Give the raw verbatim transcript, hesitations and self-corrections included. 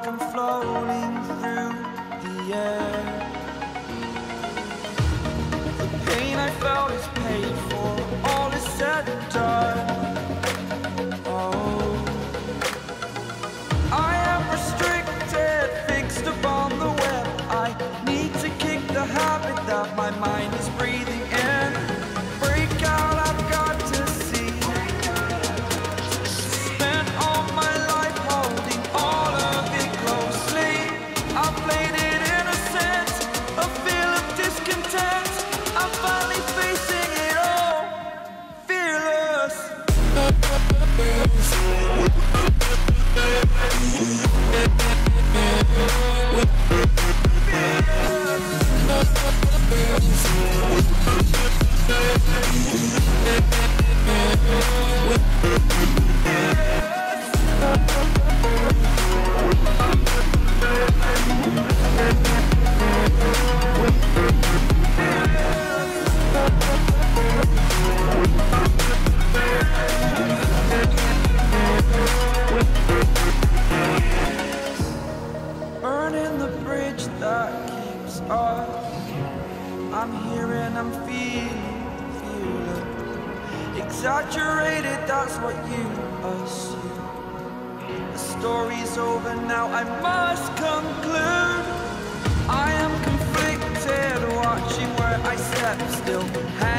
like I'm floating through the air. The pain I felt is paid for, all is said and done. Oh, I am restricted, fixed upon the web. I need to kick the habit that my mind is breathing in. Break out, I've got to see. Spent all my life holding all of it closely. I played it innocent, a feel of discontent. I'm finally facing it all, fearless. Burning the bridge that keeps us. I'm here and I'm feeling, feeling exaggerated, that's what you assume. The story's over now, I must conclude. I am conflicted, watching where I step still.